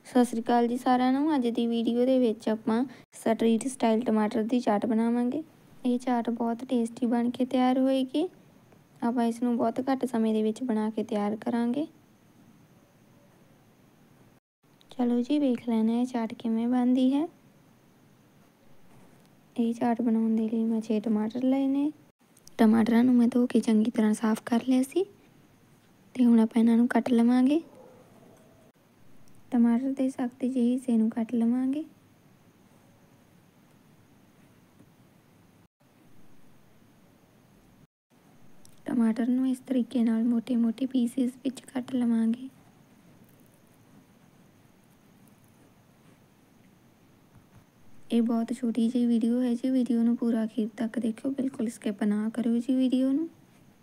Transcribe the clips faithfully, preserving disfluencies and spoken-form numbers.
ਸਤਿ ਸ਼੍ਰੀ ਅਕਾਲ ਜੀ ਸਾਰਿਆਂ ਨੂੰ। ਅੱਜ ਦੀ ਵੀਡੀਓ ਦੇ ਵਿੱਚ ਆਪਾਂ ਸਟਰੀਟ ਸਟਾਈਲ ਟਮਾਟਰ ਦੀ ਚਾਟ ਬਣਾਵਾਂਗੇ। ਇਹ ਚਾਟ ਬਹੁਤ ਟੇਸਟੀ ਬਣ ਕੇ ਤਿਆਰ ਹੋਏਗੀ। ਆਪਾਂ ਇਸ ਨੂੰ ਬਹੁਤ ਘੱਟ ਸਮੇਂ ਦੇ ਵਿੱਚ ਬਣਾ ਕੇ ਤਿਆਰ ਕਰਾਂਗੇ। ਚਲੋ ਜੀ ਵੇਖ ਲੈਣਾ ਇਹ ਚਾਟ ਕਿਵੇਂ ਬਣਦੀ ਹੈ। ਇਹ ਚਾਟ ਬਣਾਉਣ ਦੇ ਲਈ ਮੈਂ ਛੇ ਟਮਾਟਰ ਲਏ ਨੇ। ਟਮਾਟਰਾਂ ਨੂੰ ਮੈਂ ਧੋ ਕੇ ਚੰਗੀ ਤਰ੍ਹਾਂ ਸਾਫ਼ ਕਰ ਲਿਆ ਸੀ ਤੇ ਹੁਣ ਆਪਾਂ ਇਹਨਾਂ ਨੂੰ ਕੱਟ ਲਵਾਂਗੇ। टमाटर के सख्त ਜਿਹੇ ਹਿੱਸੇ ਨੂੰ ਕੱਟ ਲਵਾਂਗੇ। टमाटर ਨੂੰ ਇਸ ਤਰੀਕੇ ਨਾਲ ਮੋٹے-ਮੋٹے ਪੀਸਿਸ ਵਿੱਚ ਕੱਟ ਲਵਾਂਗੇ। ਇਹ ਬਹੁਤ ਛੋਟੀ ਜਿਹੀ ਵੀਡੀਓ ਹੈ ਜੀ। ਵੀਡੀਓ ਨੂੰ ਪੂਰਾ ਅਖੀਰ ਤੱਕ ਦੇਖਿਓ, ਬਿਲਕੁਲ ਸਕਿਪ ਨਾ ਕਰਿਓ ਜੀ ਵੀਡੀਓ ਨੂੰ।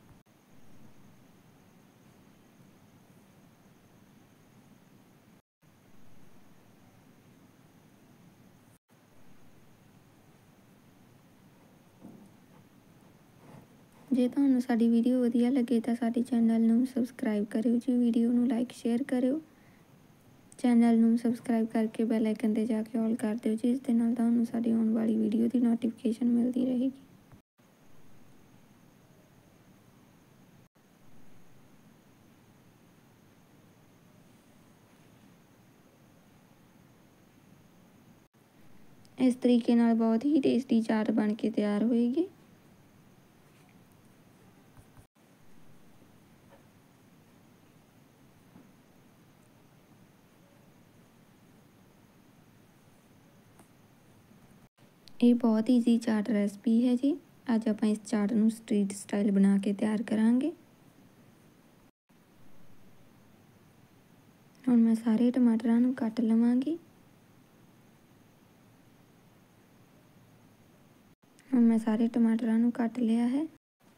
ਜੇ ਤੁਹਾਨੂੰ ਸਾਡੀ ਵੀਡੀਓ ਵਧੀਆ ਲੱਗੇ ਤਾਂ ਸਾਡੇ ਚੈਨਲ ਨੂੰ ਸਬਸਕ੍ਰਾਈਬ ਕਰਿਓ ਜੀ। ਵੀਡੀਓ ਨੂੰ ਲਾਈਕ ਸ਼ੇਅਰ ਕਰਿਓ। ਚੈਨਲ ਨੂੰ ਸਬਸਕ੍ਰਾਈਬ ਕਰਕੇ ਬੈਲ ਆਈਕਨ ਤੇ ਜਾ ਕੇ ਆਲ ਕਰ ਦਿਓ ਜੀ। ਇਸ ਦੇ ਨਾਲ ਤੁਹਾਨੂੰ ਸਾਡੀ ਆਉਣ ਵਾਲੀ ਵੀਡੀਓ ਦੀ ਨੋਟੀਫਿਕੇਸ਼ਨ ਮਿਲਦੀ ਰਹੇਗੀ। ਇਸ ਤਰੀਕੇ ਨਾਲ ਬਹੁਤ ਹੀ ਟੇਸਟੀ ਚਾਟ ਬਣ ਕੇ ਤਿਆਰ ਹੋਏਗੀ। ਇਹ ਬਹੁਤ ਈਜ਼ੀ ਚਾਟ ਰੈਸਪੀ ਹੈ ਜੀ। ਅੱਜ ਆਪਾਂ ਇਸ ਚਾਟ ਨੂੰ ਸਟਰੀਟ ਸਟਾਈਲ ਬਣਾ ਕੇ ਤਿਆਰ ਕਰਾਂਗੇ। ਹੁਣ ਮੈਂ ਸਾਰੇ ਟਮਾਟਰਾਂ ਨੂੰ ਕੱਟ ਲਵਾਂਗੀ। ਹੁਣ ਮੈਂ ਸਾਰੇ ਟਮਾਟਰਾਂ ਨੂੰ ਕੱਟ ਲਿਆ ਹੈ।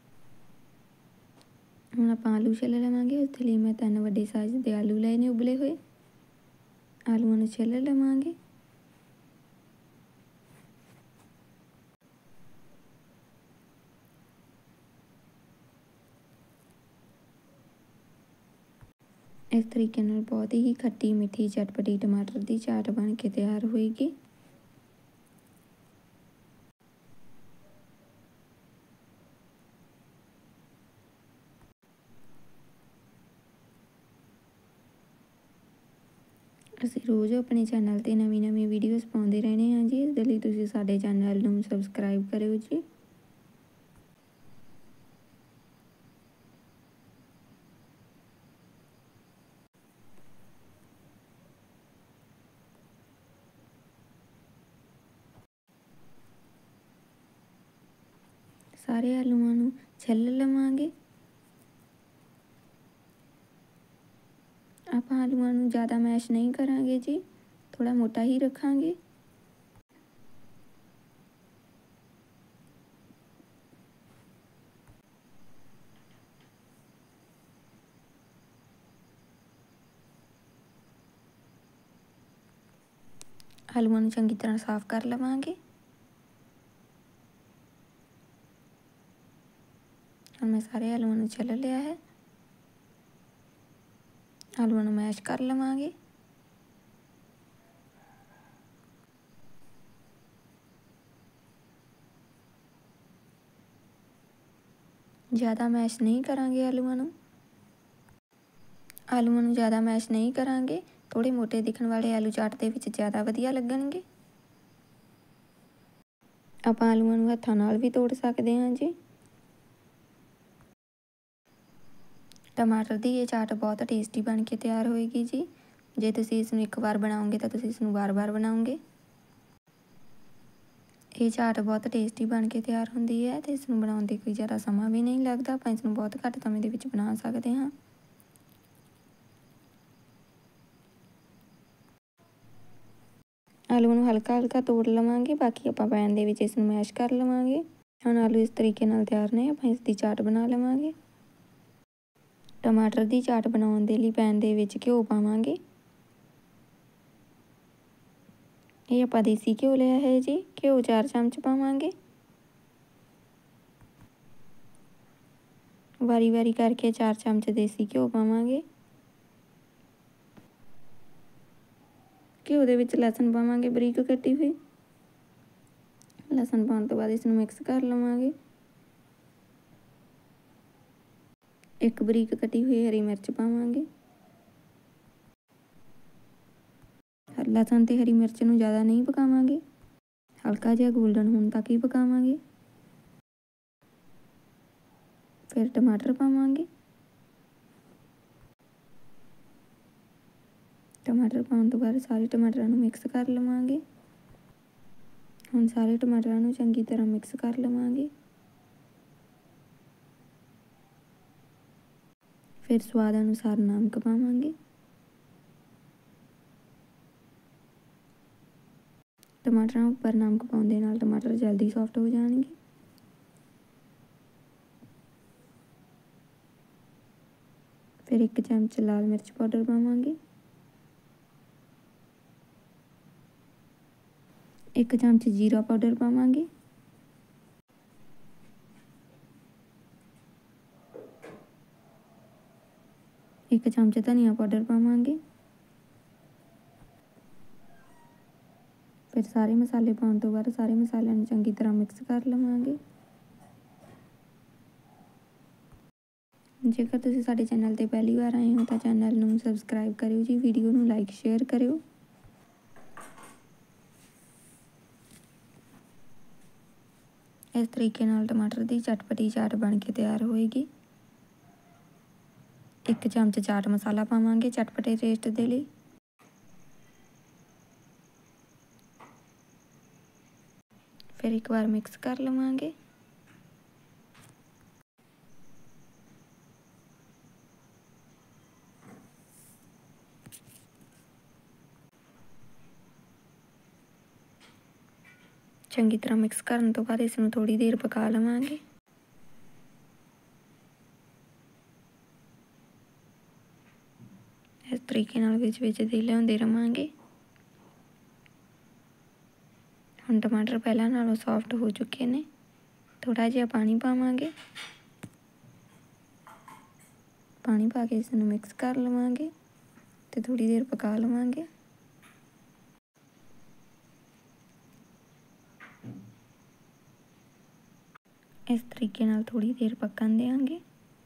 ਹੁਣ ਆਪਾਂ ਆਲੂ ਛਿੱਲ ਲਵਾਂਗੇ। ਉਸ ਦੇ ਲਈ ਮੈਂ ਤਿੰਨ ਵੱਡੇ ਸਾਈਜ਼ ਦੇ ਆਲੂ ਲਏ ਨੇ ਉਬਲੇ ਹੋਏ। ਆਲੂਆਂ ਨੂੰ ਛਿੱਲ ਲਵਾਂਗੇ। ਇਸ ਤਰੀਕੇ ਨਾਲ ਬਹੁਤ ਹੀ ਖੱਟੀ ਮਿੱਠੀ ਚਟਪਟੀ ਟਮਾਟਰ ਦੀ ਚਾਟ ਬਣ ਕੇ ਤਿਆਰ ਹੋਏਗੀ। ਅਸੀਂ ਰੋਜ਼ ਆਪਣੇ ਚੈਨਲ 'ਤੇ ਨਵੀਂ ਨਵੀਂ ਵੀਡੀਓਜ਼ ਪਾਉਂਦੇ ਰਹਿੰਦੇ ਹਾਂ ਜੀ। ਇਸ ਦੇ ਲਈ ਤੁਸੀਂ ਸਾਡੇ ਚੈਨਲ ਨੂੰ ਸਬਸਕ੍ਰਾਈਬ ਕਰਿਓ ਜੀ। ਸਾਰੇ ਆਲੂਆਂ ਨੂੰ ਛਿੱਲ ਲਵਾਂਗੇ। ਆਪਾਂ ਆਲੂਆਂ ਨੂੰ ਜ਼ਿਆਦਾ ਮੈਸ਼ ਨਹੀਂ ਕਰਾਂਗੇ ਜੀ, ਥੋੜਾ ਮੋਟਾ ਹੀ ਰੱਖਾਂਗੇ। ਆਲੂਆਂ ਨੂੰ ਚੰਗੀ ਤਰ੍ਹਾਂ ਸਾਫ਼ ਕਰ ਲਵਾਂਗੇ। ਹੁਣ ਮੈਂ ਸਾਰੇ ਆਲੂਆਂ ਨੂੰ ਛਿੱਲ ਲਿਆ ਹੈ। ਆਲੂਆਂ ਨੂੰ ਮੈਸ਼ ਕਰ ਲਵਾਂਗੇ। ਜ਼ਿਆਦਾ ਮੈਸ਼ ਨਹੀਂ ਕਰਾਂਗੇ ਆਲੂਆਂ ਨੂੰ। ਆਲੂਆਂ ਨੂੰ ਜ਼ਿਆਦਾ ਮੈਸ਼ ਨਹੀਂ ਕਰਾਂਗੇ। ਥੋੜੇ ਮੋਟੇ ਦਿਖਣ ਵਾਲੇ ਆਲੂ ਚਾਟ ਦੇ ਵਿੱਚ ਜ਼ਿਆਦਾ ਵਧੀਆ ਲੱਗਣਗੇ। ਆਪਾਂ ਆਲੂਆਂ ਨੂੰ ਹੱਥਾਂ ਨਾਲ ਵੀ ਤੋੜ ਸਕਦੇ ਹਾਂ ਜੀ। ਟਮਾਟਰ ਦੀ ਇਹ ਚਾਟ ਬਹੁਤ ਟੇਸਟੀ ਬਣ ਕੇ ਤਿਆਰ ਹੋਏਗੀ ਜੀ। ਜੇ ਤੁਸੀਂ ਇਸ ਨੂੰ ਇੱਕ ਵਾਰ ਬਣਾਓਗੇ ਤਾਂ ਤੁਸੀਂ ਇਸ ਨੂੰ ਵਾਰ-ਵਾਰ ਬਣਾਓਗੇ। ਇਹ ਚਾਟ ਬਹੁਤ ਟੇਸਟੀ ਬਣ ਕੇ ਤਿਆਰ ਹੁੰਦੀ ਹੈ ਤੇ ਇਸ ਨੂੰ ਬਣਾਉਣ ਦੇ ਕੋਈ ਜ਼ਿਆਦਾ ਸਮਾਂ ਵੀ ਨਹੀਂ ਲੱਗਦਾ। ਆਪਾਂ ਇਸ ਨੂੰ ਬਹੁਤ ਘੱਟ ਸਮੇਂ ਦੇ ਵਿੱਚ ਬਣਾ ਸਕਦੇ ਹਾਂ। ਆਲੂਆਂ ਨੂੰ ਹਲਕਾ ਹਲਕਾ ਤੋੜ ਲਵਾਂਗੇ। ਬਾਕੀ ਆਪਾਂ ਪੈਨ ਦੇ ਵਿੱਚ ਇਸ ਨੂੰ ਮੈਸ਼ ਕਰ ਲਵਾਂਗੇ। ਹੁਣ ਆਲੂ ਇਸ ਤਰੀਕੇ ਨਾਲ ਤਿਆਰ ਨੇ। ਆਪਾਂ ਇਸ ਦੀ ਚਾਟ ਬਣਾ ਲਵਾਂਗੇ। ਟਮਾਟਰ ਦੀ ਚਾਟ ਬਣਾਉਣ ਦੇ ਲਈ ਪੈਨ ਦੇ ਵਿੱਚ ਘਿਓ ਪਾਵਾਂਗੇ। ਇਹ ਆਪਾਂ ਦੇਸੀ ਘਿਓ ਲਿਆ ਹੈ ਜੀ। ਘਿਓ ਚਾਰ ਚਮਚ ਪਾਵਾਂਗੇ। ਵਾਰੀ ਵਾਰੀ ਕਰਕੇ ਚਾਰ ਚਮਚ ਦੇਸੀ ਘਿਓ ਪਾਵਾਂਗੇ। घिओ दे विच लहसुन पावांगे बरीक कटी हुई। लहसुन पाउण तो बाद इसनूं मिक्स कर लवांगे। एक बरीक कटी हुई हरी मिर्च पावांगे। लहसुन ते हरी मिर्च नूं ज़्यादा नहीं पकावांगे, हल्का जिहा गोल्डन होण तक ही पकावांगे। फिर टमाटर पावांगे। टमाटर पाउण तो बाद सारे टमाटरां नूं मिक्स कर लवांगे। हुण सारे टमाटरां नूं चंगी तरह मिक्स कर लवांगे। फिर स्वाद अनुसार नमक पावांगे। टमाटरां उपर नमक पाउण दे नाल टमाटर जल्दी सॉफ्ट हो जाणगे। फिर एक चमच लाल मिर्च पाउडर पावांगे। एक चमच जीरा पाउडर पावांगे। एक चमच धनिया पाउडर पावांगे। फिर सारे मसाले पाउण तो बाद सारे मसालिਆਂ ਨੂੰ ਚੰਗੀ ਤਰ੍ਹਾਂ ਮਿਕਸ ਕਰ ਲਵਾਂਗੇ। ਜੇਕਰ ਤੁਸੀਂ ਸਾਡੇ ਚੈਨਲ ਤੇ ਪਹਿਲੀ ਵਾਰ ਆਏ ਹੋ ਤਾਂ ਚੈਨਲ ਨੂੰ ਸਬਸਕ੍ਰਾਈਬ ਕਰਿਓ ਜੀ, ਵੀਡੀਓ ਨੂੰ ਲਾਈਕ ਸ਼ੇਅਰ ਕਰਿਓ। ਇਸ ਤਰੀਕੇ ਨਾਲ ਟਮਾਟਰ ਦੀ ਚਟਪਟੀ ਚਾਟ ਬਣ ਕੇ ਤਿਆਰ ਹੋਏਗੀ। ਇੱਕ ਚਮਚ ਚਾਟ ਮਸਾਲਾ ਪਾਵਾਂਗੇ ਚਟਪਟੇ ਟੇਸਟ ਦੇ ਲਈ। फिर एक बार मिक्स कर लवांगे। चंगी तरह मिक्स करने तो बाद इसनूं थोड़ी देर पका लवांगे। इस तरीके नाल विच विच दे लिआउंदे रवांगे। हुण टमाटर पहलां नालों सॉफ्ट हो चुके ने। थोड़ा जिहा पानी पावांगे। पानी पा के इसनूं मिक्स कर लवांगे ते थोड़ी देर पका लवांगे। इस तरीके नाल थोड़ी देर पकन देंगे।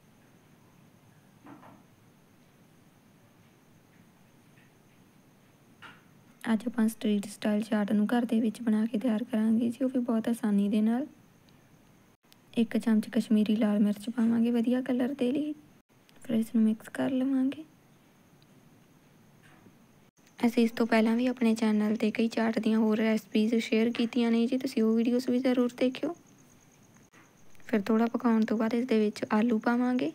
ਅੱਜ ਆਪਾਂ ਸਟਰੀਟ ਸਟਾਈਲ ਚਾਟ ਨੂੰ ਘਰ ਦੇ ਵਿੱਚ ਬਣਾ ਕੇ ਤਿਆਰ ਕਰਾਂਗੇ ਜੀ, ਉਹ ਵੀ ਬਹੁਤ ਆਸਾਨੀ ਦੇ ਨਾਲ। ਇੱਕ ਚਮਚ ਕਸ਼ਮੀਰੀ ਲਾਲ ਮਿਰਚ ਪਾਵਾਂਗੇ ਵਧੀਆ ਕਲਰ ਦੇ ਲਈ। ਫਿਰ ਇਸ ਨੂੰ ਮਿਕਸ ਕਰ ਲਵਾਂਗੇ। ਅਸੀਂ ਇਸ ਤੋਂ ਪਹਿਲਾਂ ਵੀ ਆਪਣੇ ਚੈਨਲ ਤੇ ਕਈ ਚਾਟ ਦੀਆਂ ਹੋਰ ਰੈਸਪੀਜ਼ ਸ਼ੇਅਰ ਕੀਤੀਆਂ ਨੇ ਜੀ, ਤੁਸੀਂ ਉਹ ਵੀਡੀਓਜ਼ ਵੀ ਜ਼ਰੂਰ ਦੇਖਿਓ। ਫਿਰ ਥੋੜਾ ਪਕਾਉਣ ਤੋਂ ਬਾਅਦ ਇਸ ਦੇ ਵਿੱਚ ਆਲੂ ਪਾਵਾਂਗੇ।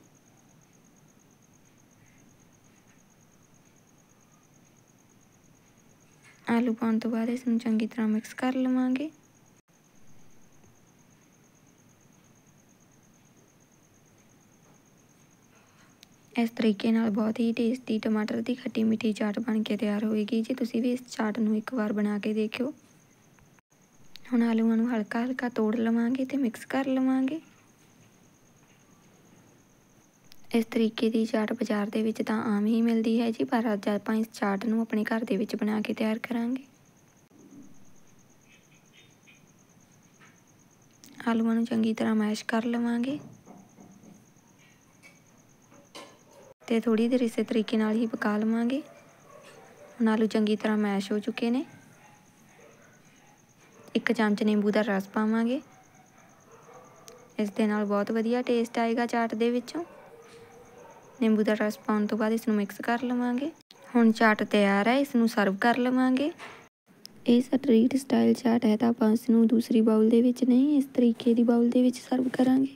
आलू पाने तो बाद इसनूं चंगी तरह मिक्स कर लवांगे। इस तरीके नाल बहुत ही टेस्टी टमाटर की खट्टी मिठी चाट बन के तैयार होएगी जी। तुसीं भी इस चाट नूं एक बार बना के देखियो। हुण आलूआं नूं हल्का हल्का तोड़ लवांगे ते मिक्स कर लवांगे। इस तरीके की चाट बाज़ार दे विच तां आम ही मिलती है जी, पर अज आपां इस चाट नूं अपने घर दे विच बना के तैयार करांगे। आलूआं नूं चंगी तरह मैश कर लवांगे ते थोड़ी देर इस तरीके नाल ही पका लवांगे। हुण आलू चंगी तरह मैश हो चुके ने। एक चमच नींबू दा रस पावांगे। इस दे नाल बहुत वधिया टेस्ट आएगा चाट दे विचों। नींबू का रस पाउण तो बाद इसनूं मिक्स कर लवांगे। हुण चाट तैयार है, इसनूं सर्व कर लवांगे। ये स्ट्रीट स्टाइल चाट है तो आपां इसनूं दूसरी बाउल दे विच नहीं, इस तरीके दी बाउल दे विच सर्व करांगे।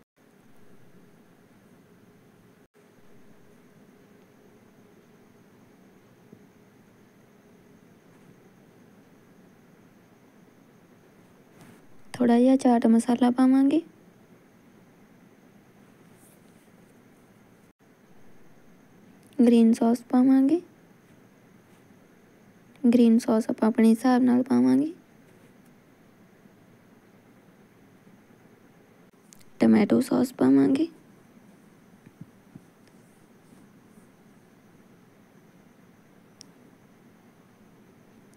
थोड़ा जिहा चाट मसाला पावांगे। ग्रीन सॉस पावांगे। ग्रीन सॉस आप अपने हिसाब नाल पावांगे। Tomato sauce पावांगे।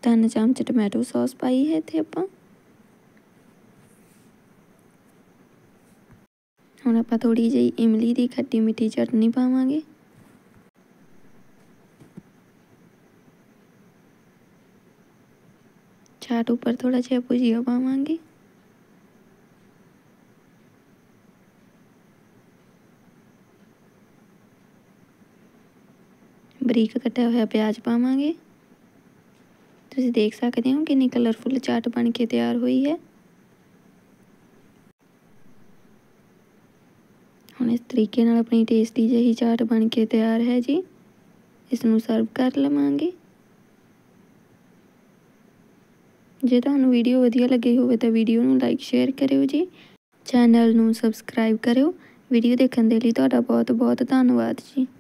तीन चमच टमैटो सॉस पाई है इत्थे आपां। हुण आपां थोड़ी जी इमली दी खट्टी मिठी चटनी पावांगे। चाट उपर थोड़ा जिहा भुजिया पावांगे। बरीक कट्टिया होया प्याज पावांगे। तुसीं देख सकदे हो कितनी कलरफुल चाट बन के तैयार हुई है। हुण इस तरीके नाल अपनी टेस्टी जही चाट बन के तैयार है जी। इसनूं सर्व कर लवांगे। जे तुहानूं वीडियो वधिया लगी होवे तां वीडियो नूं लाइक शेयर करियो जी। चैनल नूं सबसक्राइब करियो। वीडियो देखण दे लई तुहाडा बहुत बहुत धन्नवाद जी।